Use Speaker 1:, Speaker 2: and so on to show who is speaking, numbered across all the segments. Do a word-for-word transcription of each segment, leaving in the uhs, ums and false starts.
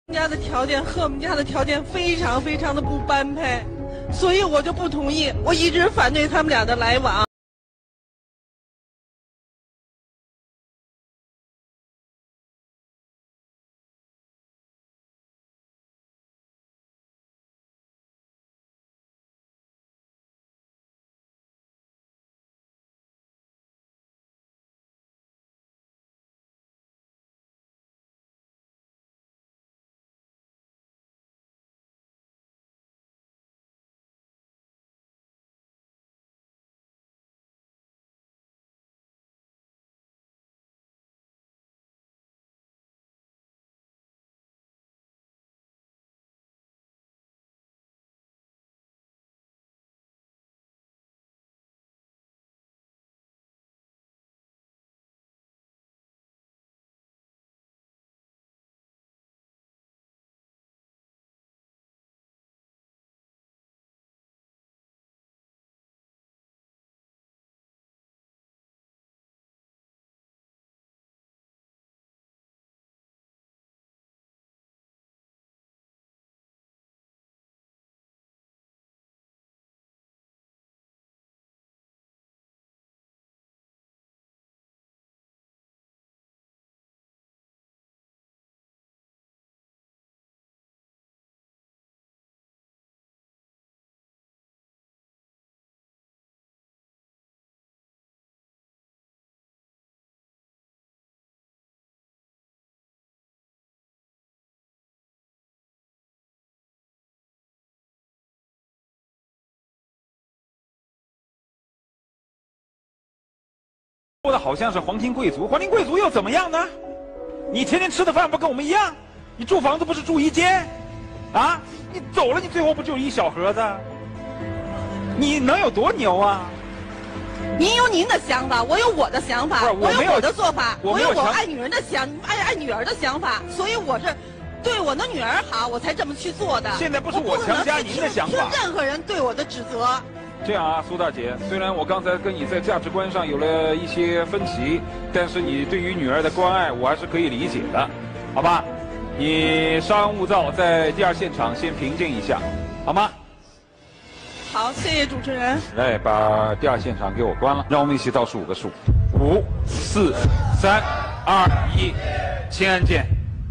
Speaker 1: 家的条件和我们家的条件非常非常的不般配，所以我就不同意，我一直反对他们俩的来往。
Speaker 2: 说的好像是皇亲贵族，皇亲贵族又怎么样呢？你天天吃的饭不跟我们一样？你住房子不是住一间？啊，你走了，你最后不就一小盒子？你能有多牛啊？
Speaker 1: 您有您的想法，我有我的想法，
Speaker 2: 我
Speaker 1: 我有我的做法，
Speaker 2: 我
Speaker 1: 有我爱女人的想爱爱女儿的想法，所以我是对我的女儿好，我才这么去做的。
Speaker 2: 现在不是我强加您的想法，
Speaker 1: 听任何人对我的指责。
Speaker 2: 这样啊，苏大姐，虽然我刚才跟你在价值观上有了一些分歧，但是你对于女儿的关爱，我还是可以理解的，好吧？你稍安勿躁，在第二现场先平静一下，好吗？
Speaker 1: 好，谢谢主持人。
Speaker 2: 来，把第二现场给我关了，让我们一起倒数五个数：五、四、三、二、一，请按键。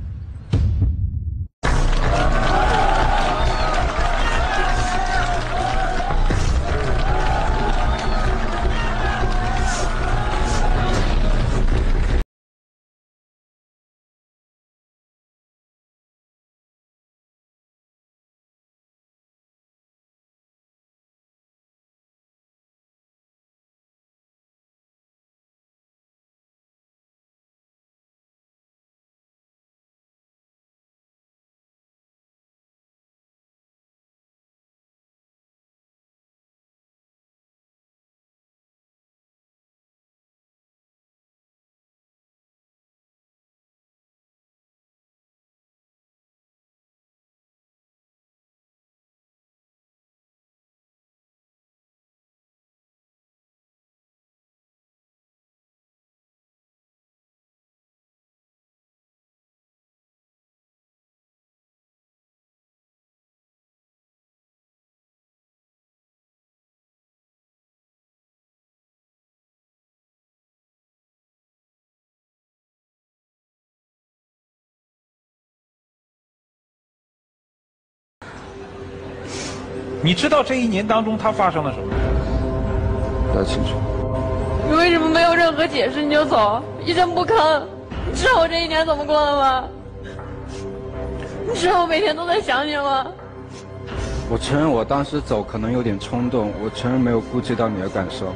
Speaker 2: 你知道这一年当中他发生了什么？
Speaker 3: 不太清楚。
Speaker 4: 你为什么没有任何解释你就走，一声不吭？你知道我这一年怎么过的吗？你知道我每天都在想你吗？
Speaker 3: 我承认我当时走可能有点冲动，我承认没有顾及到你的感受。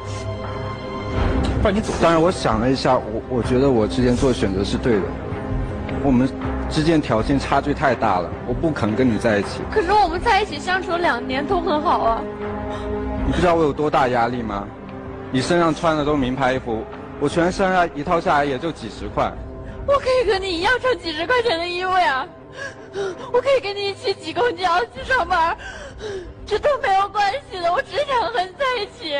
Speaker 2: 不然你走。
Speaker 3: 当然，我想了一下，我我觉得我之前做的选择是对的。我们之间条件差距太大了，我不可能跟你在一起。
Speaker 4: 可是我们在一起相处了两年都很好啊。
Speaker 3: 你不知道我有多大压力吗？你身上穿的都是名牌衣服，我全身上一套下来也就几十块。
Speaker 4: 我可以和你一样穿几十块钱的衣服呀，我可以跟你一起挤公交去上班，这都没有关系的，我只想和你在一起。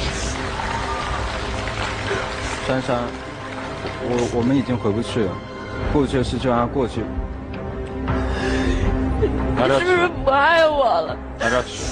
Speaker 3: 珊珊，我我们已经回不去了。 过去的事就让它过去。
Speaker 4: 你是不是不爱我了？
Speaker 2: 来这儿吃。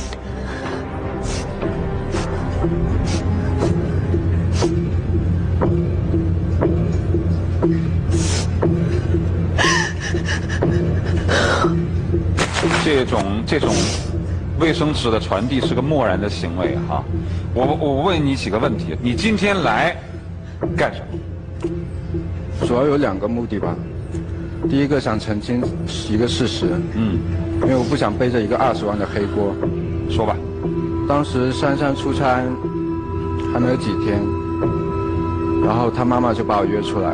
Speaker 2: 这种这种卫生纸的传递是个漠然的行为哈。我我问你几个问题，你今天来干什么？
Speaker 3: 主要有两个目的吧。第一个想澄清一个事实，
Speaker 2: 嗯，
Speaker 3: 因为我不想背着一个二十万的黑锅。
Speaker 2: 说吧。
Speaker 3: 当时珊珊出差还没有几天，然后她妈妈就把我约出来。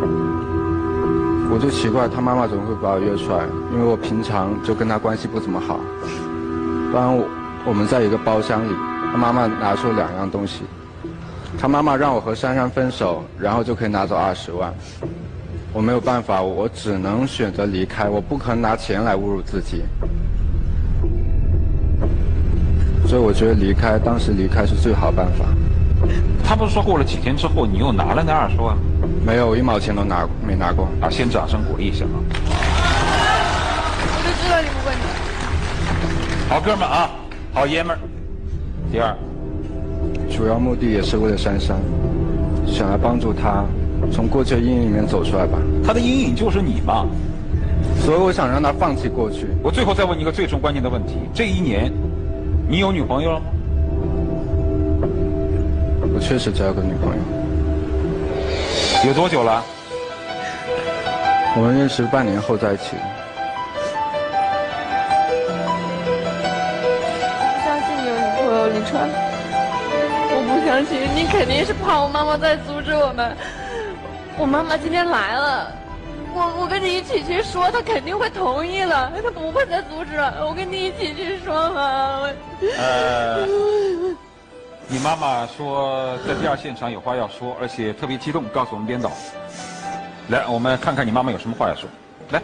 Speaker 3: 我就奇怪她妈妈怎么会把我约出来，因为我平常就跟她关系不怎么好。当然我我们在一个包厢里，她妈妈拿出两样东西，她妈妈让我和珊珊分手，然后就可以拿走二十万。我没有办法，我只能选择离开，我不可能拿钱来侮辱自己。所以我觉得离开，当时离开是最好办法。
Speaker 2: 他不是说过了几天之后你又拿了那二十万？
Speaker 3: 没有，我一毛钱都拿没拿过。
Speaker 2: 啊，先掌声鼓励一下啊！
Speaker 4: 我就知道你不会拿。
Speaker 2: 好哥们儿啊，好爷们儿。第二，
Speaker 3: 主要目的也是为了珊珊，想来帮助她从过去的阴影里面走出来吧。
Speaker 2: 他的阴影就是你嘛。
Speaker 3: 所以我想让她放弃过去。
Speaker 2: 我最后再问你一个最终关键的问题：这一年，你有女朋友了吗？
Speaker 3: 我确实交个女朋友。
Speaker 2: 有多久了？
Speaker 3: 我们认识半年后在一起的。
Speaker 4: 我不相信你有女朋友，李川。我不相信，你肯定是怕我妈妈在阻止我们。我妈妈今天来了，我我跟你一起去说，她肯定会同意的，她不会再阻止了。我跟你一起去说嘛。
Speaker 2: 呃，你妈妈说在第二现场有话要说，而且特别激动，告诉我们编导。来，我们看看你妈妈有什么话要说。来。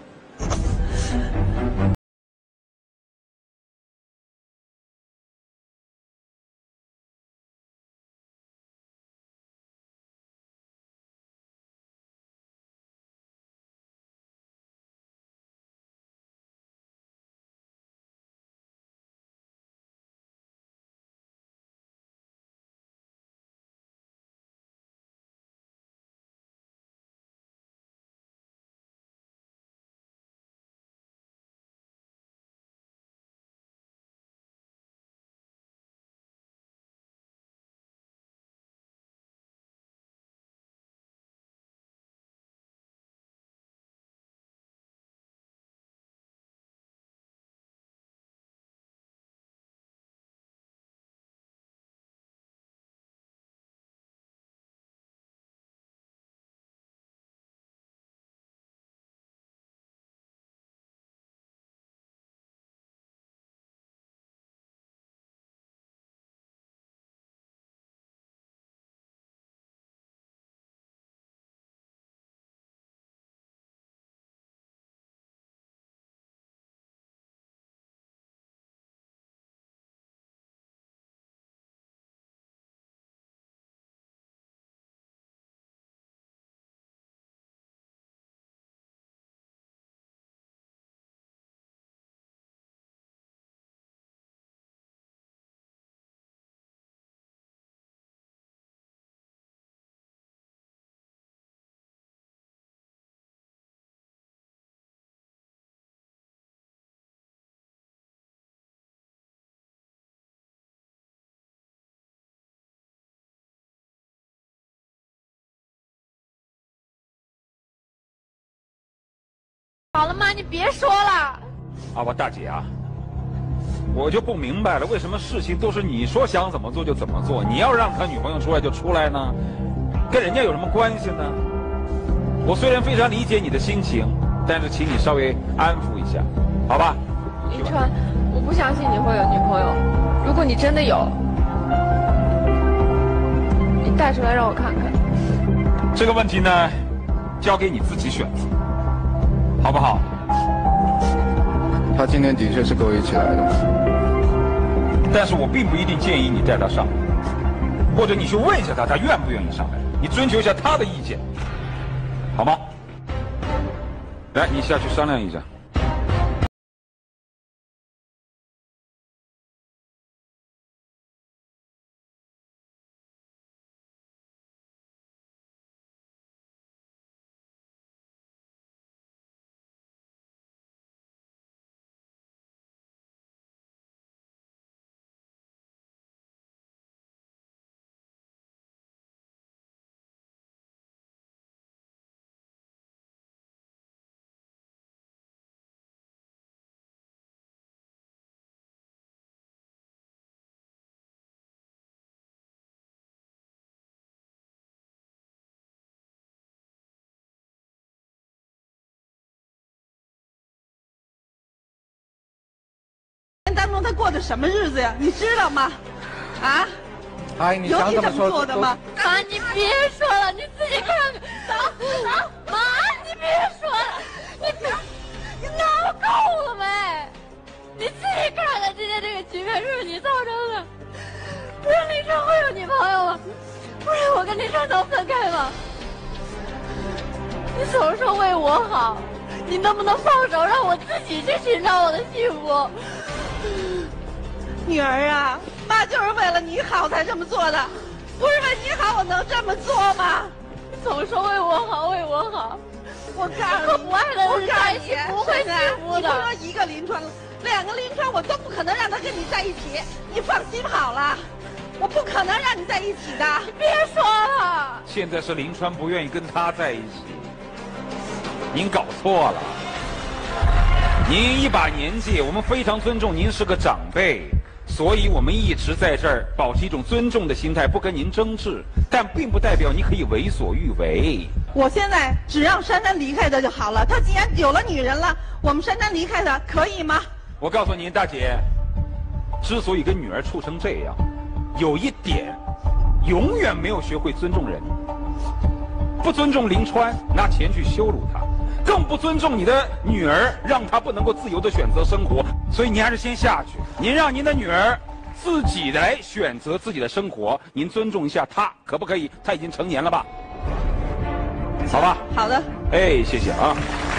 Speaker 4: 好了吗？你别说了。
Speaker 2: 啊，我大姐啊，我就不明白了，为什么事情都是你说想怎么做就怎么做？你要让他女朋友出来就出来呢？跟人家有什么关系呢？我虽然非常理解你的心情，但是请你稍微安抚一下，好吧？
Speaker 4: 林川，我不相信你会有女朋友。如果你真的有，你带出来让我看看。
Speaker 2: 这个问题呢，交给你自己选择，好不好？
Speaker 3: 他今天的确是跟我一起来的，
Speaker 2: 但是我并不一定建议你带他上来，或者你去问一下他，他愿不愿意上来，你征求一下他的意见，好吗？ 来，你下去商量一下。
Speaker 1: 当中他过的什么日子呀？你知道吗？啊？
Speaker 3: 阿姨，你
Speaker 1: 有你这么
Speaker 3: 想怎么说
Speaker 1: 做的吗？
Speaker 4: 妈，你别说了，你自己看看。走走，妈，你别说了，你别，你闹够了没？你自己看看今天这个局面是不是你造成的？不然林川会有女朋友吗？不然我跟林川能分开吗？你总说为我好，你能不能放手，让我自己去寻找我的幸福？
Speaker 1: 女儿啊，妈就是为了你好才这么做的，不是为你好我能这么做吗？
Speaker 4: 总说为我好，为我好，
Speaker 1: 我告诉你，
Speaker 4: 和不爱的人在一起
Speaker 1: 我
Speaker 4: 不会
Speaker 1: 告诉你
Speaker 4: 幸福的。
Speaker 1: 你不说一个林川，两个林川我都不可能让他跟你在一起，你放心好了，我不可能让你在一起的。
Speaker 4: 你别说了，
Speaker 2: 现在是林川不愿意跟他在一起，您搞错了。您一把年纪，我们非常尊重您是个长辈，所以我们一直在这儿保持一种尊重的心态，不跟您争执，但并不代表你可以为所欲为。
Speaker 1: 我现在只让珊珊离开他就好了。他既然有了女人了，我们珊珊离开他可以吗？
Speaker 2: 我告诉您，大姐，之所以跟女儿处成这样，有一点，永远没有学会尊重人。不尊重林川，拿钱去羞辱他，更不尊重你的女儿，让她不能够自由的选择生活。所以您还是先下去，您让您的女儿自己来选择自己的生活，您尊重一下她，可不可以？她已经成年了吧？好吧。
Speaker 1: 好的。
Speaker 2: 哎，谢谢啊。